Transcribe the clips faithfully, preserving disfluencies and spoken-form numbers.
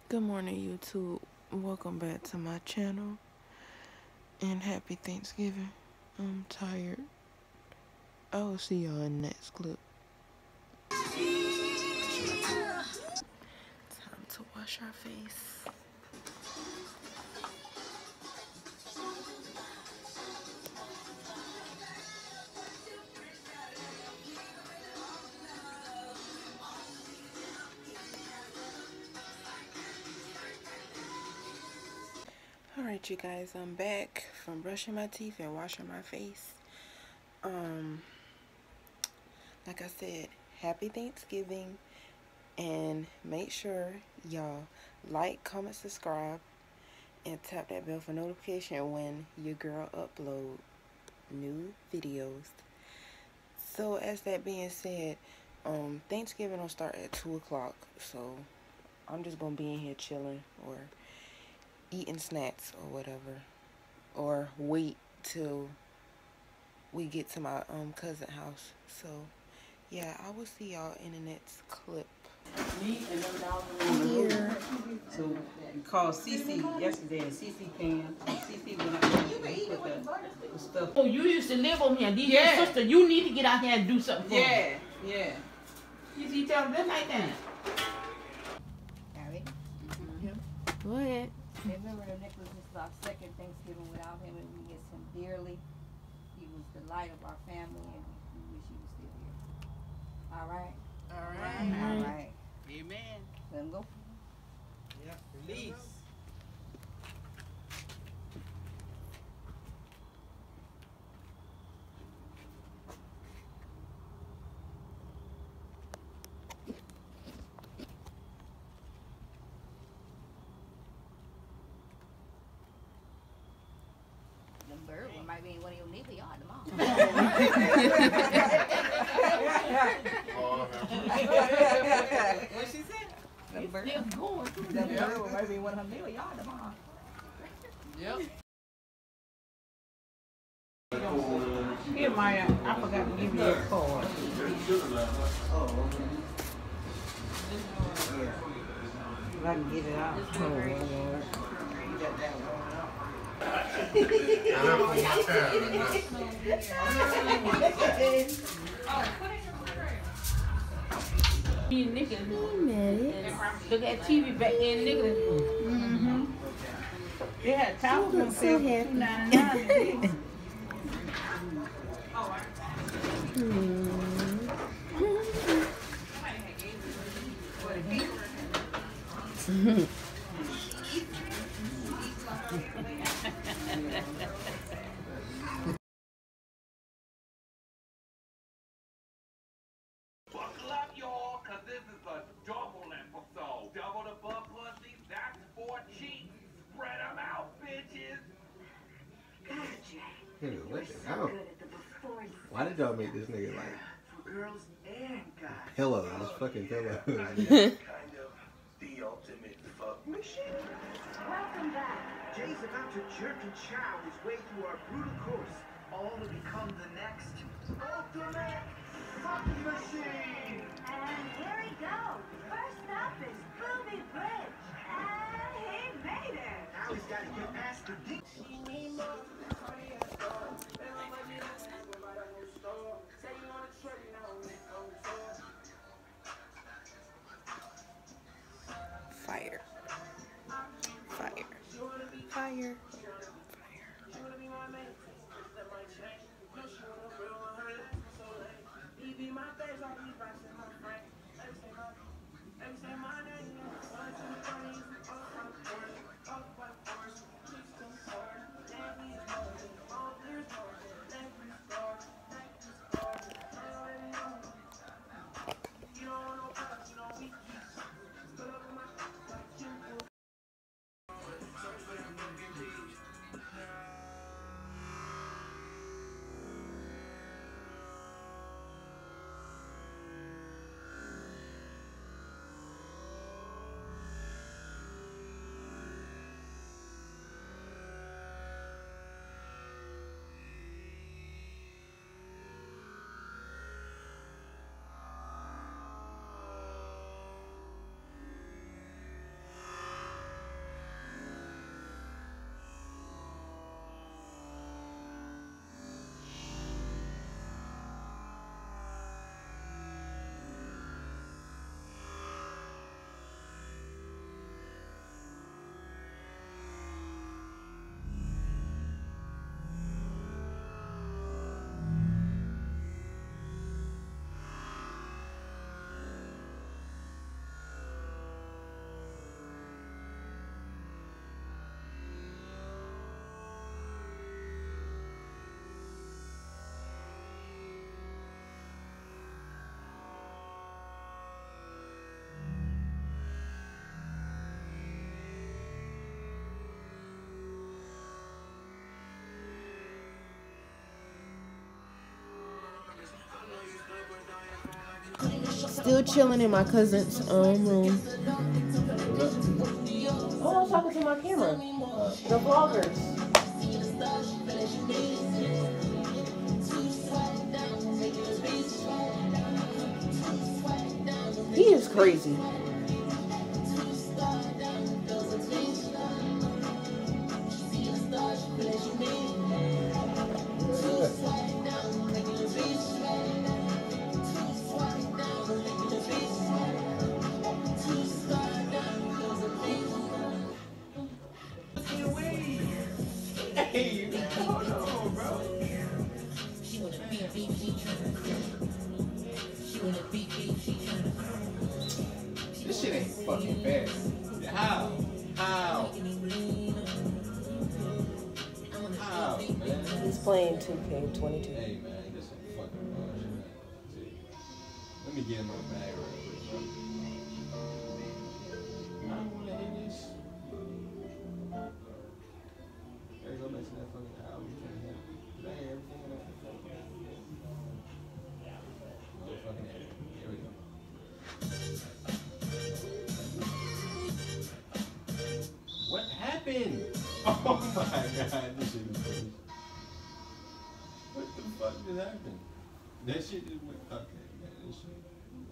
Good morning, YouTube. Welcome back to my channel. And happy Thanksgiving. I'm tired. I will see y'all in the next clip. Time to wash our face. Alright, you guys, I'm back from brushing my teeth and washing my face. Um, like I said, happy Thanksgiving. And make sure y'all like, comment, subscribe, and tap that bell for notification when your girl upload new videos. So as that being said, um, Thanksgiving will start at two o'clock. So I'm just gonna be in here chilling or eating snacks or whatever, or wait till we get to my um cousin house. So yeah, I will see y'all in the next clip. Me and them down here. So we called Cece yesterday, and Cece came. Cece went out there and put the, the stuff. Oh, you used to live on here. These Yeah. your sister, you need to get out here and do something for me. Yeah, yeah. You see, tell them this like that. Harry? Go ahead. Remember the Nicholas is our second Thanksgiving without him, and we miss him dearly. He was the light of our family, and we wish he was still here. All right? All right. All right. Amen. Let him go. Yeah, release. The bird one might be in one of your neighbor yard tomorrow. What she said? The bird, They're going. the bird one might be in one of her neighbor yard tomorrow. Yep. Here, Maya, I forgot to give you a card. If I can get it out. Me and Nicholas. Look at T V back there in Nicholas. Mm-hmm. They had towels on sale for two ninety-nine. Buckle up, y'all, cause this is a double episode. Double the butt pussy, that's four cheeks. Spread them out, bitches. Nigga, what the hell? Why did y'all make this nigga like For girls and guys. pillows? Fucking pillows. Kind of the ultimate fuck machine. Welcome back. Jay's about to jerk and chow his way through our brutal course, all to become the next ultimate fuck machine. And here we go. First up is Booby Bridge. And he made it. Now he's got to get past the deep. Fire. Fire. Fire. Fire. still chilling in my cousin's um room. Oh, I was talking to my camera. The vloggers. He is crazy. Hey, hold on, bro. This shit ain't fucking bad. How? How? How, man? He's playing two K twenty-two. Hey, man, this ain't fucking bullshit, man. See, let me get him a bag real quick, bro. I don't want to hit this. There you go back to that fucking album. You trying to hit. Did I hear everything in that fucking motherfucking head? Here we go. What happened? Oh my god, this shit is crazy. What the fuck just happened? That shit just went. Okay, man, this shit.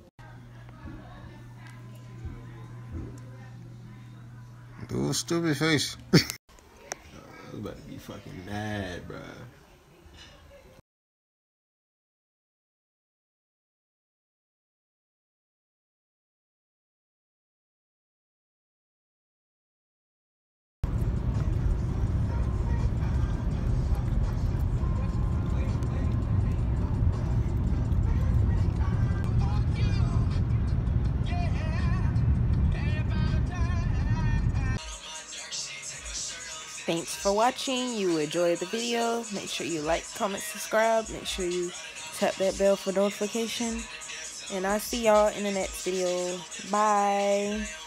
Dude, stupid face. I was about to be fucking mad, bruh. Thanks for watching. You enjoyed the video. Make sure you like, comment, subscribe. Make sure you tap that bell for notification. And I'll see y'all in the next video. Bye.